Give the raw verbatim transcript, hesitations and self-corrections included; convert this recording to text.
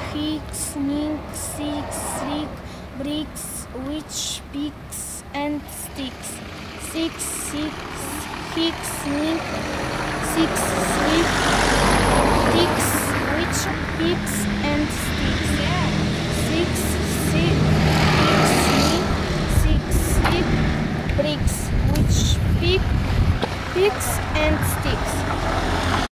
hicks, mink, six, slick, bricks, witch, picks, and sticks. Six, six, hicks, mink, six, slick, ticks, witch, picks, and sticks.